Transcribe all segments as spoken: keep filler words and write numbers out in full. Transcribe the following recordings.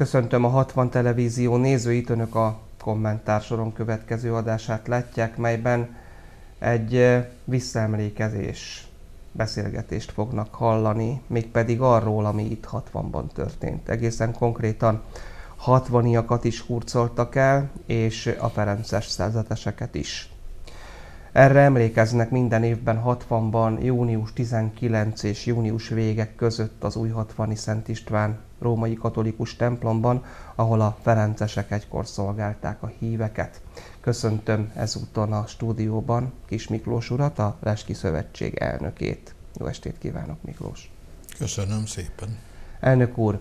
Köszöntöm a hatvan televízió nézőit, önök a kommentársoron következő adását látják, melyben egy visszaemlékezés beszélgetést fognak hallani, mégpedig arról, ami itt hatvanban történt. Egészen konkrétan hatvaniakat is hurcoltak el, és a ferences szerzeteseket is. Erre emlékeznek minden évben hatvanban, június tizenkilencedike és június vége között az Újhatvani Szent István római katolikus templomban, ahol a ferencesek egykor szolgálták a híveket. Köszöntöm ezúton a stúdióban Kis Miklós urat, a Reski Szövetség elnökét. Jó estét kívánok, Miklós! Köszönöm szépen! Elnök úr,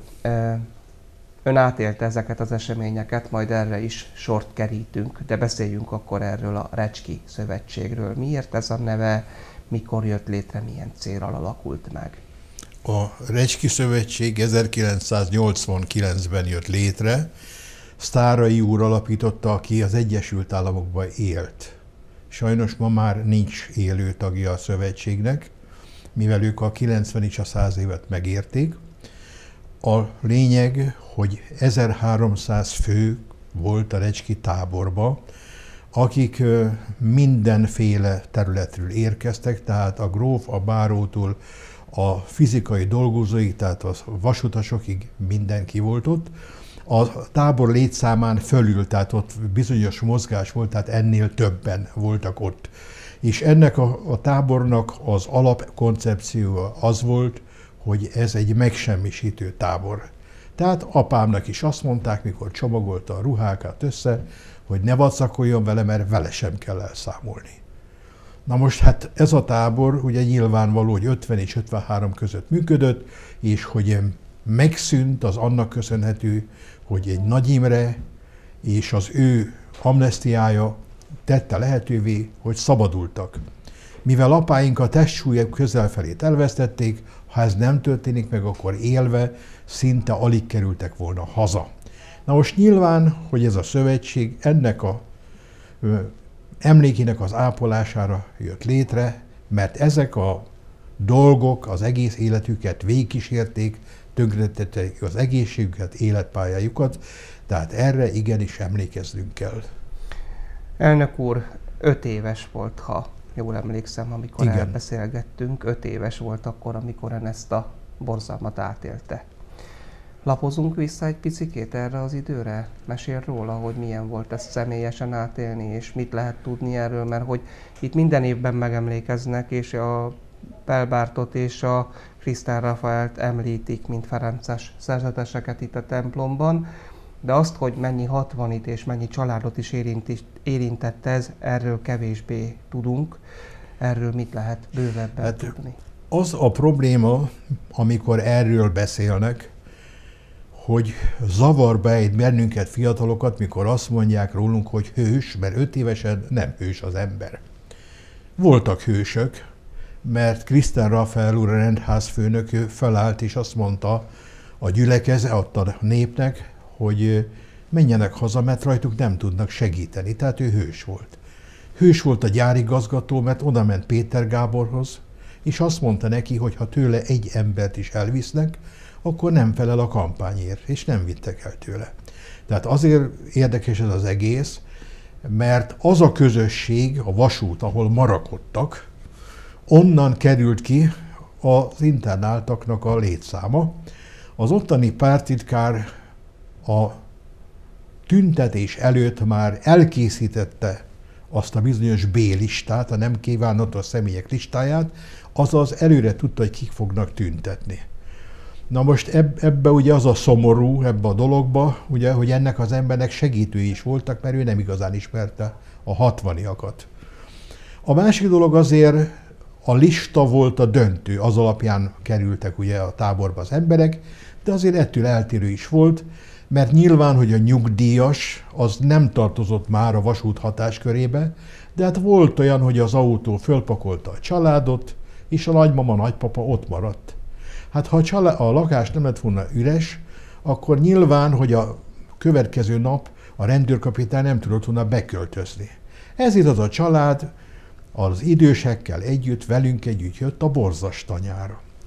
ön átélte ezeket az eseményeket, majd erre is sort kerítünk, de beszéljünk akkor erről a Recski Szövetségről. Miért ez a neve, mikor jött létre, milyen céllal alakult meg? A Recski Szövetség ezerkilencszáznyolcvankilencben jött létre. Sztáray úr alapította, aki az Egyesült Államokban élt. Sajnos ma már nincs élő tagja a szövetségnek, mivel ők a kilencven és a száz évet megérték. A lényeg, hogy ezerháromszáz fő volt a Recski táborba, akik mindenféle területről érkeztek, tehát a gróf, a bárótól a fizikai dolgozóig, tehát a vasutasokig mindenki volt ott. A tábor létszámán fölül, tehát ott bizonyos mozgás volt, tehát ennél többen voltak ott. És ennek a, a tábornak az alapkoncepciója az volt, hogy ez egy megsemmisítő tábor. Tehát apámnak is azt mondták, mikor csomagolta a ruhákat össze, hogy ne vacakoljon vele, mert vele sem kell elszámolni. Na most hát ez a tábor ugye nyilvánvaló, hogy ötven és ötvenhárom között működött, és hogy megszűnt, az annak köszönhető, hogy egy Nagy Imre és az ő amnesztiája tette lehetővé, hogy szabadultak. Mivel apáink a testsúlyok közelfelét elvesztették, ha ez nem történik meg, akkor élve szinte alig kerültek volna haza. Na most nyilván, hogy ez a szövetség ennek a ö, emlékének az ápolására jött létre, mert ezek a dolgok az egész életüket végigkísérték, tönkretették az egészségüket, életpályájukat, tehát erre igenis emlékeznünk kell. Elnök úr, öt éves volt, ha jól emlékszem, amikor Igen. elbeszélgettünk, öt éves volt akkor, amikor ön ezt a borzalmat átélte. Lapozunk vissza egy picikét erre az időre? Mesél róla, hogy milyen volt ezt személyesen átélni, és mit lehet tudni erről, mert hogy itt minden évben megemlékeznek, és a Pelbártot és a Krisztán Rafaelt említik, mint ferences szerzeteseket itt a templomban, de azt, hogy mennyi hatvanit és mennyi családot is érintett ez, erről kevésbé tudunk. Erről mit lehet bővebben hát tudni? Az a probléma, amikor erről beszélnek, hogy zavarba ejt bennünket, fiatalokat, mikor azt mondják rólunk, hogy hős, mert öt évesen nem hős az ember. Voltak hősök, mert Krisztán Rafael úr, a rendházfőnök, felállt és azt mondta a gyülekeze, adta a népnek, hogy menjenek haza, mert rajtuk nem tudnak segíteni. Tehát ő hős volt. Hős volt a gyárigazgató, mert oda ment Péter Gáborhoz, és azt mondta neki, hogy ha tőle egy embert is elvisznek, akkor nem felel a kampányért, és nem vittek el tőle. Tehát azért érdekes ez az egész, mert az a közösség, a vasút, ahol marakodtak, onnan került ki az internáltaknak a létszáma. Az ottani pártitkár a tüntetés előtt már elkészítette azt a bizonyos B-listát, a nem kívánatos személyek listáját, azaz előre tudta, hogy kik fognak tüntetni. Na most eb ebbe ugye az a szomorú, ebbe a dologba, ugye, hogy ennek az embernek segítői is voltak, mert ő nem igazán ismerte a hatvaniakat. A másik dolog azért a lista volt a döntő, az alapján kerültek ugye a táborba az emberek, de azért ettől eltérő is volt, mert nyilván, hogy a nyugdíjas az nem tartozott már a vasút hatáskörébe, de hát volt olyan, hogy az autó fölpakolta a családot, és a nagymama, nagypapa ott maradt. Hát ha a, család, a lakás nem lett volna üres, akkor nyilván, hogy a következő nap a rendőrkapitány nem tudott volna beköltözni. Ezért az a család az idősekkel együtt, velünk együtt jött a Borzas tanyára.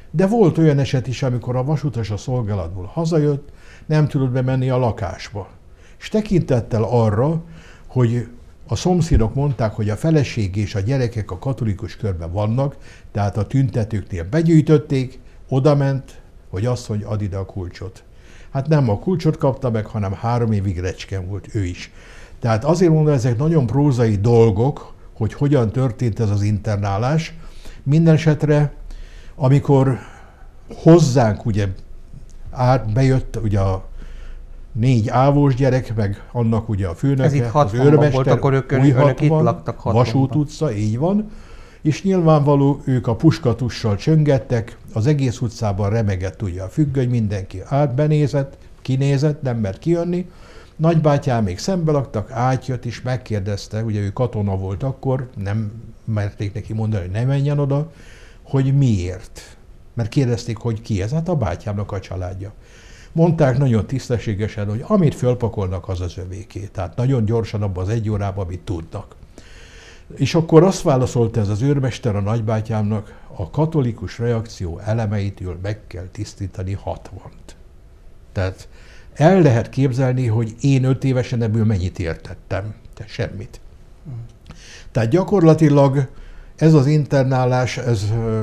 De volt olyan eset is, amikor a vasutas a szolgálatból hazajött, nem tudott bemenni a lakásba. És tekintettel arra, hogy a szomszédok mondták, hogy a feleség és a gyerekek a katolikus körben vannak, tehát a tüntetőknél begyűjtötték, odament, hogy azt, hogy add ide a kulcsot. Hát nem a kulcsot kapta meg, hanem három évig recsken volt ő is. Tehát azért mondom, ezek nagyon prózai dolgok, hogy hogyan történt ez az internálás. Minden esetre, amikor hozzánk ugye bejött ugye a négy ávós gyerek, meg annak ugye a főnöke, az őrmester, volt, akkor ők, önök itt laktak hatvanban. Vasút utca, így van. És nyilvánvaló, ők a puskatussal csöngettek, az egész utcában remegett ugye a függöny, mindenki át benézett, kinézett, nem mert kijönni. Nagybátyám még szembe laktak, átjött és megkérdezte, ugye ő katona volt akkor, nem merték neki mondani, hogy ne menjen oda, hogy miért. Mert kérdezték, hogy ki ez, hát a bátyámnak a családja. Mondták nagyon tisztességesen, hogy amit fölpakolnak, az az övéké. Tehát nagyon gyorsan abban az egy órában, amit tudnak. És akkor azt válaszolta ez az őrmester a nagybátyámnak, a katolikus reakció elemeitől meg kell tisztítani hatvant. Tehát el lehet képzelni, hogy én öt évesen ebből mennyit értettem. De semmit. Tehát gyakorlatilag ez az internálás, ez,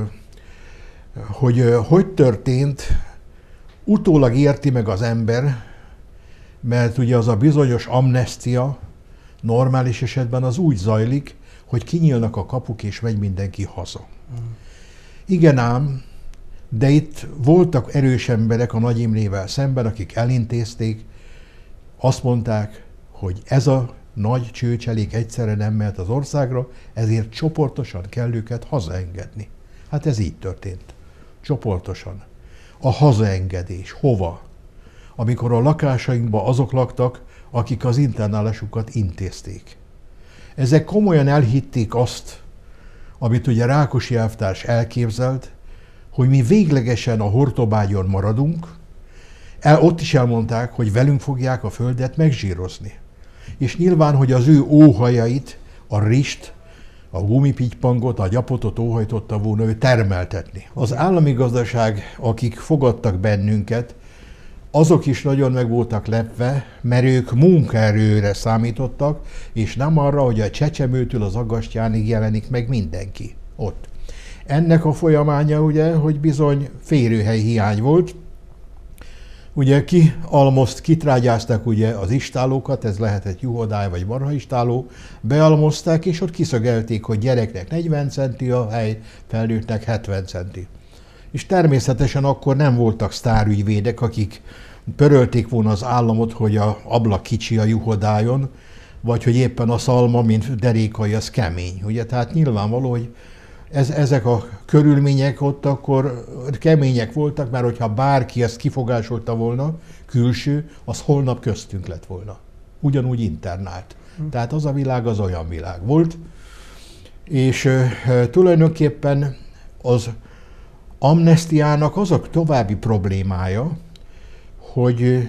hogy hogy történt, utólag érti meg az ember, mert ugye az a bizonyos amnestia normális esetben az úgy zajlik, hogy kinyílnak a kapuk és megy mindenki haza. Mm. Igen ám, de itt voltak erős emberek a Nagy Imrével szemben, akik elintézték, azt mondták, hogy ez a nagy csőcselék egyszerre nem mehet az országra, ezért csoportosan kell őket hazaengedni. Hát ez így történt. Csoportosan. A hazaengedés. Hova? Amikor a lakásainkban azok laktak, akik az internálásukat intézték. Ezek komolyan elhitték azt, amit ugye Rákosi elvtárs elképzelt, hogy mi véglegesen a Hortobágyon maradunk, el, ott is elmondták, hogy velünk fogják a földet megzsírozni. És nyilván, hogy az ő óhajait, a rist, a gumipitypangot, a gyapotot óhajtotta volna ő termeltetni. Az állami gazdaság, akik fogadtak bennünket, azok is nagyon meg voltak lepve, mert ők munkaerőre számítottak, és nem arra, hogy a Csecsemőtől az Aggastyánig jelenik meg mindenki ott. Ennek a folyamánya ugye, hogy bizony férőhely hiány volt. Ugye kialmozt, kitrágyázták ugye az istálókat, ez lehetett juhodály vagy marhaistáló, bealmozták, és ott kiszögelték, hogy gyereknek negyven centi a hely, felnőttnek hetven centi. És természetesen akkor nem voltak sztárügyvédek, akik pörölték volna az államot, hogy a ablak kicsi a juhodájon, vagy hogy éppen a szalma, mint derékai, az kemény. Ugye? Tehát nyilvánvaló, hogy ez, ezek a körülmények ott akkor kemények voltak, mert hogyha bárki ezt kifogásolta volna, külső, az holnap köztünk lett volna. Ugyanúgy internált. Hm. Tehát az a világ az olyan világ volt. És e, tulajdonképpen az amnestiának az a további problémája, hogy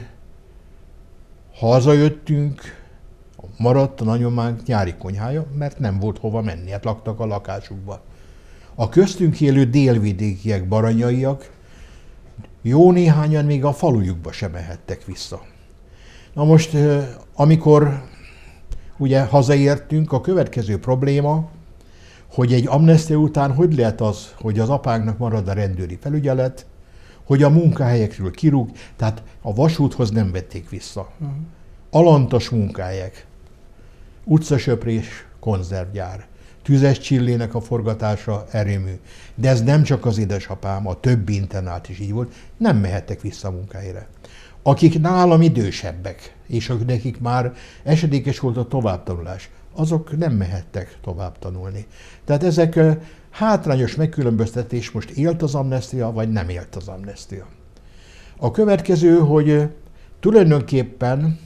hazajöttünk, maradt a nagyománk nyári konyhája, mert nem volt hova menni, hát laktak a lakásukba. A köztünk élő délvidékiek, baranyaiak, jó néhányan még a falujukba sem mehettek vissza. Na most, amikor ugye hazaértünk, a következő probléma, hogy egy amnestia után hogy lehet az, hogy az apánknak marad a rendőri felügyelet, hogy a munkahelyekről kirúg, tehát a vasúthoz nem vették vissza. Uh-huh. Alantas munkahelyek, utcasöprés, konzervgyár, Tüzes Csillének a forgatása, erőmű. De ez nem csak az édesapám, a többi internát is így volt, nem mehettek vissza a munkahelyre. Akik nálam idősebbek, és nekik már esedékes volt a továbbtanulás, azok nem mehettek tovább tanulni. Tehát ezek hátrányos megkülönböztetés, most élt az amnestia, vagy nem élt az amnestia. A következő, hogy tulajdonképpen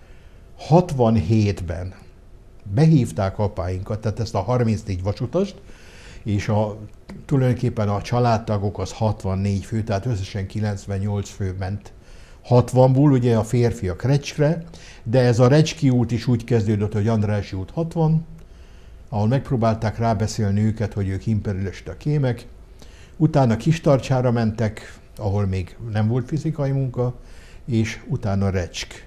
hatvanhétben behívták apáinkat, tehát ezt a harmincnégy vasutast, és a, tulajdonképpen a családtagok az hatvannégy fő, tehát összesen kilencvennyolc fő ment hatvanból, ugye a férfiak Recskre, de ez a Recski út is úgy kezdődött, hogy Andrássy út hatvan, ahol megpróbálták rábeszélni őket, hogy ők imperialista kémek, Utána Kistarcsára mentek, ahol még nem volt fizikai munka, és utána Recsk.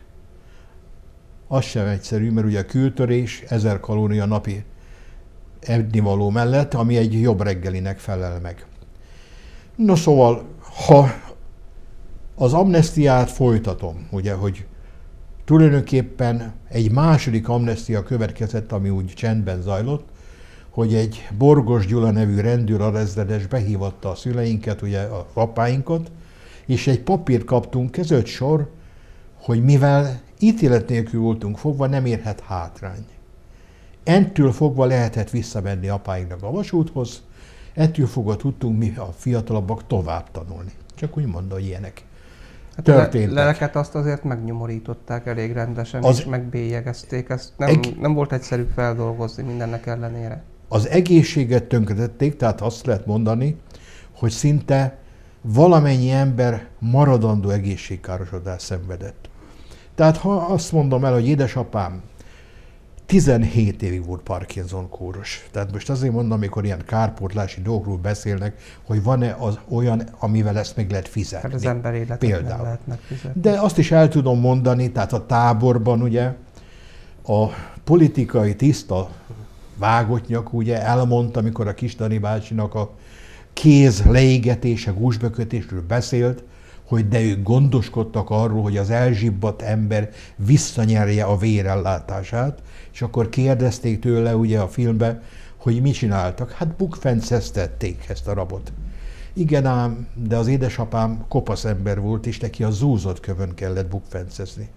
Az sem egyszerű, mert ugye a kültörés ezer kalória napi ennivaló mellett, ami egy jobb reggelinek felel meg. No szóval, ha az amnesztiát folytatom, ugye, hogy tulajdonképpen egy második amnesztia következett, ami úgy csendben zajlott, hogy egy Borgos Gyula nevű rendőralezredes behívatta a szüleinket, ugye a apáinkat, és egy papírt kaptunk, között sor, hogy mivel ítélet nélkül voltunk fogva, nem érhet hátrány. Ettől fogva lehetett visszamenni apáinknak a vasúthoz, ettől fogva tudtunk mi a fiatalabbak tovább tanulni. Csak úgy mondom, hogy ilyenek hát történtek. A leleket azt azért megnyomorították elég rendesen, az, és megbélyegezték. Ezt nem, eg... nem volt egyszerű feldolgozni mindennek ellenére. Az egészséget tönkretették, tehát azt lehet mondani, hogy szinte valamennyi ember maradandó egészségkárosodást szenvedett. Tehát ha azt mondom el, hogy édesapám tizenhét évig volt Parkinson kóros. Tehát most azért mondom, amikor ilyen kárpótlási dolgokról beszélnek, hogy van-e az olyan, amivel ezt meg lehet fizetni. Hát az ember életet Például. nem lehet megfizetni. De azt is el tudom mondani, tehát a táborban ugye a politikai tiszta vágottnyak ugye elmondta, amikor a Kisdani bácsinak a kéz leégetése, gúzsbekötésről beszélt, hogy de ők gondoskodtak arról, hogy az elzsibbadt ember visszanyerje a vérellátását, és akkor kérdezték tőle ugye a filmben, hogy mit csináltak. Hát bukfenceztették ezt a rabot. Igen ám, de az édesapám kopasz ember volt, és neki a zúzott kövön kellett bukfencezni.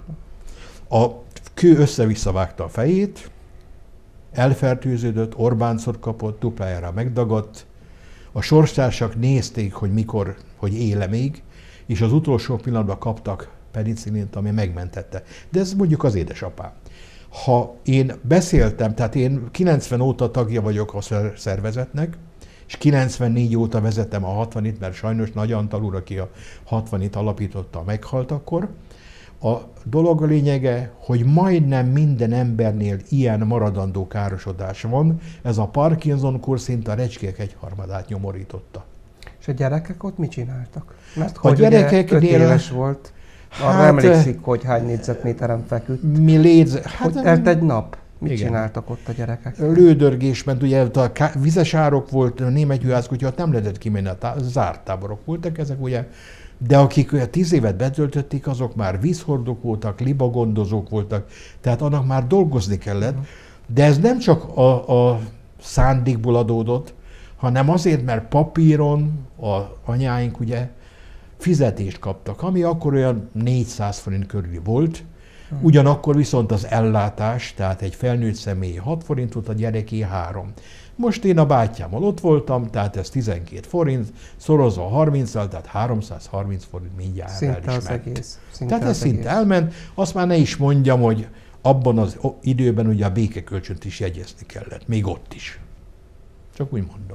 A kő össze-vissza vágta a fejét, elfertőződött, Orbáncot kapott, duplájára megdagadt. A sorstársak nézték, hogy mikor, hogy éle még, és az utolsó pillanatban kaptak penicillint, ami megmentette. De ez mondjuk az édesapám. Ha én beszéltem, tehát én kilencven óta tagja vagyok a szervezetnek, és kilencvennégy óta vezetem a hatvanit, mert sajnos Nagy Antal úr, aki a hatvanit alapította, meghalt akkor. A dolog a lényege, hogy majdnem minden embernél ilyen maradandó károsodás van. Ez a Parkinson-kór szinte a recskék egyharmadát nyomorította. És a gyerekek ott mit csináltak? Mert a hogy gyerekeknél... öt éves volt, arra hát, emlékszik, hogy hány négyzetméteren feküdt. Mi létz... Hát, hogy telt egy nap. Mit igen. csináltak ott a gyerekek? Lődörgés ment, ugye a vizes árok volt, a német juhászkutya, nem lehetett kimenni, a tá- zárt táborok voltak ezek, ugye. De akik ugye tíz évet betöltötték, azok már vízhordók voltak, libagondozók voltak, tehát annak már dolgozni kellett. Uh-huh. De ez nem csak a, a szándékból adódott, hanem azért, mert papíron a anyáink ugye fizetést kaptak, ami akkor olyan négyszáz forint körül volt. Uh-huh. Ugyanakkor viszont az ellátás, tehát egy felnőtt személy hat forintot, a gyereké három. Most én a bátyámmal ott voltam, tehát ez tizenkét forint, szorozva harminccal, tehát háromszázharminc forint mindjárt szinte el is az ment. Egész. Szinte Tehát ez az szinte egész. elment. Azt már ne is mondjam, hogy abban az időben ugye a békekölcsönt is jegyezni kellett, még ott is. Csak úgy mondom.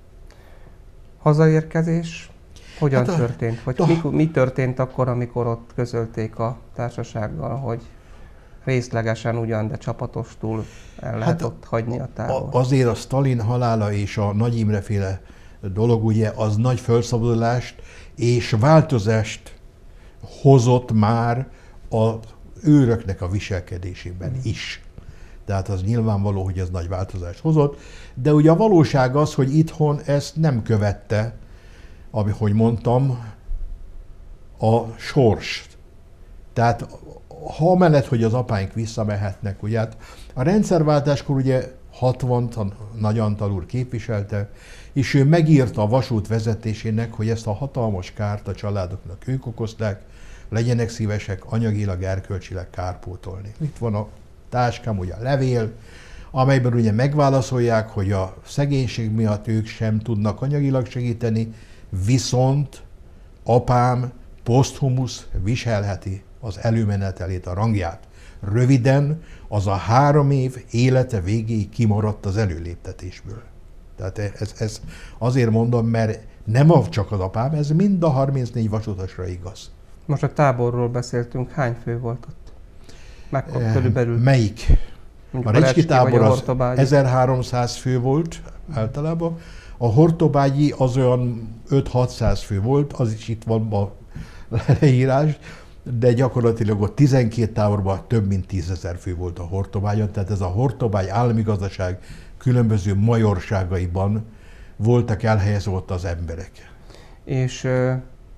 Hazaérkezés hogyan Hát a, történt? Vagy a, mi, mi történt akkor, amikor ott közölték a társasággal, hogy részlegesen ugyan, de csapatostul el lehet hát ott hagyni a tábor? Azért a Stalin halála és a Nagy Imre féle dolog ugye az nagy felszabadulást és változást hozott már az őröknek a viselkedésében mm. is. Tehát az nyilvánvaló, hogy ez nagy változást hozott, de ugye a valóság az, hogy itthon ezt nem követte, ahogy mondtam, a sors. Tehát ha amellett, hogy az apáink visszamehetnek, ugye hát a rendszerváltáskor ugye hatvant a Nagy Antal úr képviselte, és ő megírta a vasút vezetésének, hogy ezt a hatalmas kárt a családoknak ők okozták, legyenek szívesek anyagilag, erkölcsileg kárpótolni. Itt van a táskám, ugye a levél, amelyben ugye megválaszolják, hogy a szegénység miatt ők sem tudnak anyagilag segíteni, viszont apám poszthumusz viselheti az előmenetelét, a rangját. Röviden, az a három év élete végéig kimaradt az előléptetésből. Tehát ez, ez azért mondom, mert nem csak az apám, ez mind a harmincnégy vasutasra igaz. Most a táborról beszéltünk, hány fő volt ott? Mekkora körülbelül? Melyik? A Recski tábor az ezerháromszáz fő volt általában, a Hortobágyi az olyan öt-hatszáz fő volt, az is itt van a leírás, de gyakorlatilag ott tizenkét táborban több mint tízezer fő volt a Hortobágyon, tehát ez a Hortobágy állami gazdaság különböző majorságaiban voltak elhelyezve ott az emberek. És ö,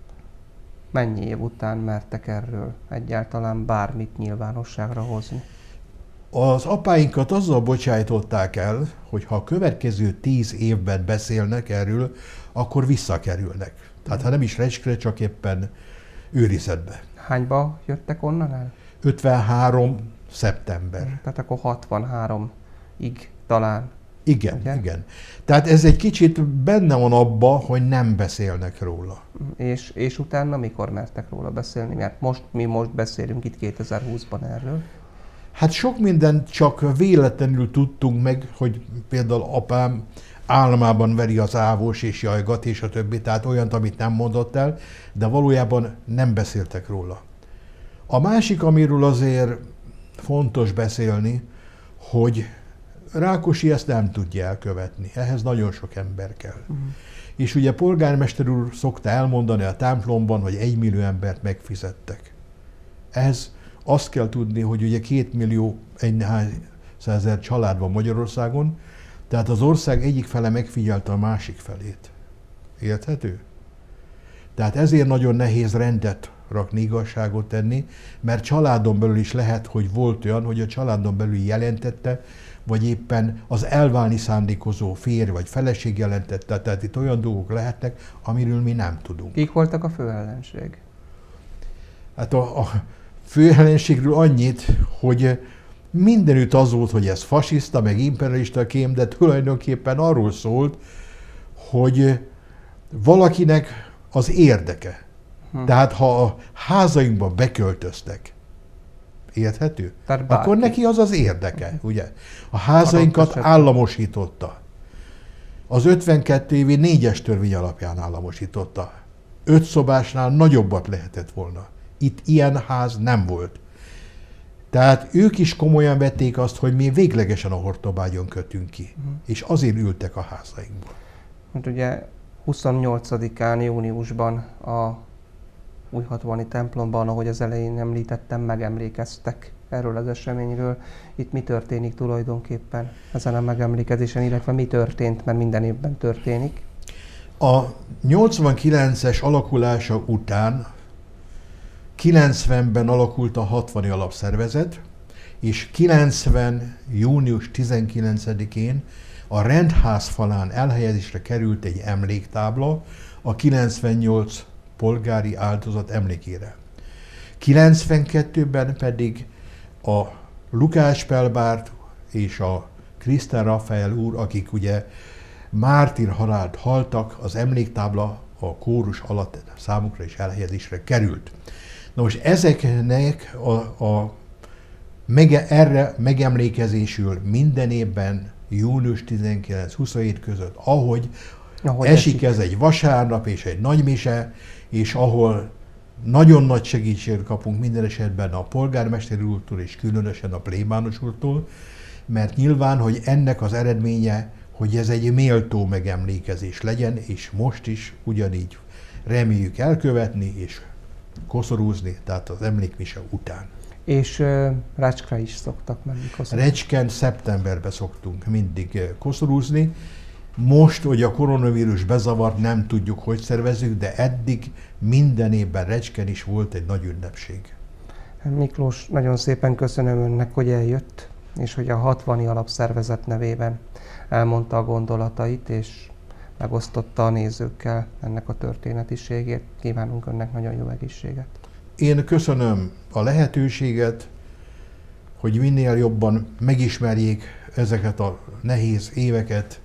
mennyi év után mertek erről egyáltalán bármit nyilvánosságra hozni? Az apáinkat azzal bocsájtották el, hogy ha a következő tíz évben beszélnek erről, akkor visszakerülnek. Tehát ha nem is Recskre, csak éppen őrizetbe. Hányba jöttek onnan el? ötvenhárom szeptember. Tehát akkor hatvanháromig talán. Igen, ugye? Igen. Tehát ez egy kicsit benne van abba, hogy nem beszélnek róla. És, és utána mikor mertek róla beszélni? Mert most, mi most beszélünk itt kétezer-húszban erről. Hát sok mindent csak véletlenül tudtunk meg, hogy például apám álmában veri az ávós és jajgat és a többi, tehát olyant, amit nem mondott el, de valójában nem beszéltek róla. A másik, amiről azért fontos beszélni, hogy Rákosi ezt nem tudja elkövetni, ehhez nagyon sok ember kell. Uh-huh. És ugye polgármester úr szokta elmondani a templomban, hogy egymillió embert megfizettek. Ez azt kell tudni, hogy ugye két millió százezer család van Magyarországon, tehát az ország egyik fele megfigyelte a másik felét. Érthető? Tehát ezért nagyon nehéz rendet rakni, igazságot tenni, mert családon belül is lehet, hogy volt olyan, hogy a családon belül jelentette, vagy éppen az elválni szándékozó férj vagy feleség jelentette, tehát itt olyan dolgok lehetnek, amiről mi nem tudunk. Kik voltak a főellenség? Hát a, a főellenségről annyit, hogy mindenütt az volt, hogy ez fasiszta, meg imperialista kém, de tulajdonképpen arról szólt, hogy valakinek az érdeke. Hm. Tehát ha a házainkba beköltöztek, érthető? Akkor neki az az érdeke, hm. ugye? A házainkat államosította. Az ötvenkettő évi négyes törvény alapján államosította. Öt szobásnál nagyobbat lehetett volna. Itt ilyen ház nem volt. Tehát ők is komolyan vették azt, hogy mi véglegesen a Hortobágyon kötünk ki. Uh-huh. És azért ültek a házainkból. Hát ugye huszonnyolcadikán júniusban a Újhatvani templomban, ahogy az elején említettem, megemlékeztek erről az eseményről. Itt mi történik tulajdonképpen ezen a megemlékezésen, illetve mi történt, mert minden évben történik? A nyolcvankilences alakulása után kilencvenben alakult a hatvani alapszervezet, és kilencven. június tizenkilencedikén a rendház falán elhelyezésre került egy emléktábla a kilencvennyolc polgári áldozat emlékére. kilencvenkettőben pedig a Lukács Pelbárt és a Krisztán Rafael úr, akik ugye mártír halált haltak, az emléktábla a kórus alatt számukra is elhelyezésre került. Na most ezeknek a, a mege, erre megemlékezésül minden évben június tizenkilenc-huszonhét között, ahogy, ahogy esik, esik ez egy vasárnap és egy nagymise, és ahol nagyon nagy segítséget kapunk minden esetben a polgármester úrtól és különösen a plébános úrtól, mert nyilván, hogy ennek az eredménye, hogy ez egy méltó megemlékezés legyen, és most is ugyanígy reméljük elkövetni és koszorúzni, tehát az emlékmise után. És uh, Recskre is szoktak menni koszorúzni? Recsken szeptemberben szoktunk mindig koszorúzni. Most, hogy a koronavírus bezavart, nem tudjuk, hogy szervezzük, de eddig minden évben Recsken is volt egy nagy ünnepség. Miklós, nagyon szépen köszönöm önnek, hogy eljött, és hogy a hatvani alapszervezet nevében elmondta a gondolatait, és megosztotta a nézőkkel ennek a történetiségét. Kívánunk önnek nagyon jó egészséget. Én köszönöm a lehetőséget, hogy minél jobban megismerjék ezeket a nehéz éveket,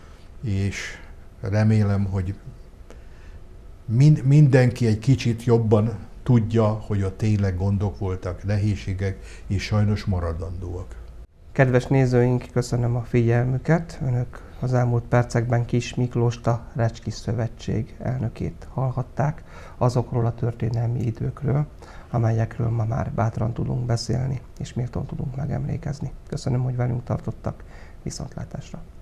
és remélem, hogy mind, mindenki egy kicsit jobban tudja, hogy ott tényleg gondok voltak, nehézségek, és sajnos maradandóak. Kedves nézőink, köszönöm a figyelmüket. Önök az elmúlt percekben Kiss Miklóst, a Recski Szövetség elnökét hallhatták azokról a történelmi időkről, amelyekről ma már bátran tudunk beszélni, és méltón tudunk megemlékezni. Köszönöm, hogy velünk tartottak. Viszontlátásra!